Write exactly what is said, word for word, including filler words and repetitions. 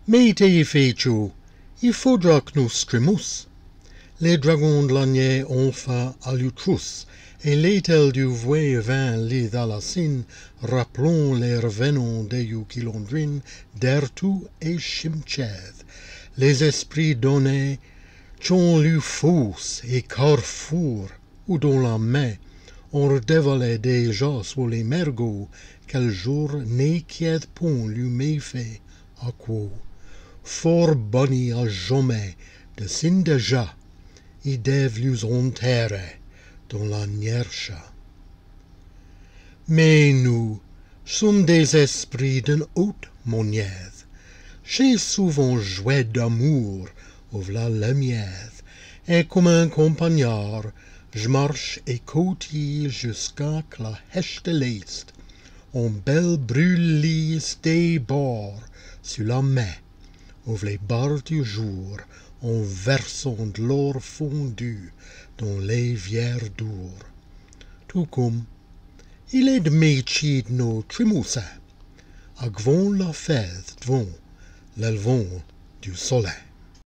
Mais t'es fécho, il faudra que nous stremus. Les dragons de l'année ont fait alutrus, et l'étel du voie vint les dalacines, rappelons les revenants des Yukilondrines, d'Ertu et Chimched. Les esprits donnés, c'ont lu fous et carrefour, ou dans la main, on redévalait déjà sur les mergots, quel jour n'inquiète point lui méfait, à quoi. Fort bonny à jamais, de sin déjà, i devlus enterrés dans la niercha. Mais nous sommes des esprits d'une haute monnière. J'ai souvent joué d'amour au la lumière, et comme un compagnard, je marche et cotille jusqu'à que la hèche de l'Est, en belle brûlise des bords sur la main, ouvre les barres du jour, en versant de l'or fondu dans les vières d'or. Tout comme il est de métier de nos trimoussins, à gvon la fête devant le vent du soleil.